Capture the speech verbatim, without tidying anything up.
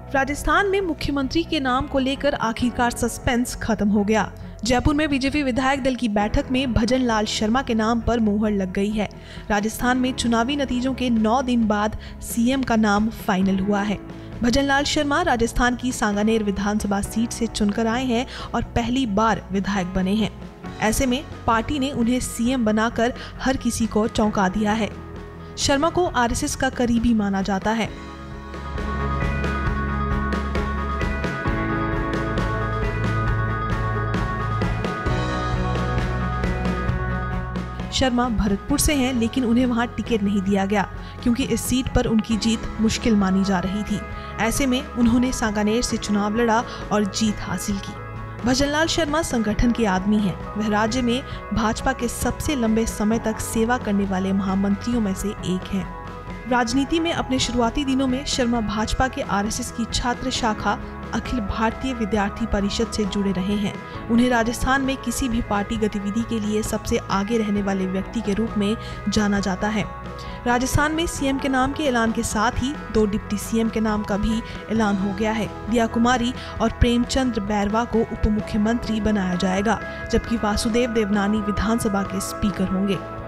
राजस्थान में मुख्यमंत्री के नाम को लेकर आखिरकार सस्पेंस खत्म हो गया। जयपुर में बीजेपी विधायक दल की बैठक में भजन लाल शर्मा के नाम पर मुहर लग गई है। राजस्थान में चुनावी नतीजों के नौ दिन बाद सीएम का नाम फाइनल हुआ है। भजन लाल शर्मा राजस्थान की सांगानेर विधानसभा सीट से चुनकर आए हैं और पहली बार विधायक बने हैं। ऐसे में पार्टी ने उन्हें सीएम बनाकर हर किसी को चौंका दिया है। शर्मा को आरएसएस का करीबी माना जाता है। शर्मा भरतपुर से हैं, लेकिन उन्हें वहां टिकट नहीं दिया गया क्योंकि इस सीट पर उनकी जीत मुश्किल मानी जा रही थी। ऐसे में उन्होंने सांगानेर से चुनाव लड़ा और जीत हासिल की। भजन लाल शर्मा संगठन के आदमी हैं। वह राज्य में भाजपा के सबसे लंबे समय तक सेवा करने वाले महामंत्रियों में से एक हैं। राजनीति में अपने शुरुआती दिनों में शर्मा भाजपा के आरएसएस की छात्र शाखा अखिल भारतीय विद्यार्थी परिषद से जुड़े रहे हैं। उन्हें राजस्थान में किसी भी पार्टी गतिविधि के लिए सबसे आगे रहने वाले व्यक्ति के रूप में जाना जाता है। राजस्थान में सीएम के नाम के ऐलान के साथ ही दो डिप्टी सीएम के नाम का भी ऐलान हो गया है। दिया कुमारी और प्रेमचंद्र बैरवा को उप मुख्यमंत्री बनाया जाएगा, जबकि वासुदेव देवनानी विधानसभा के स्पीकर होंगे।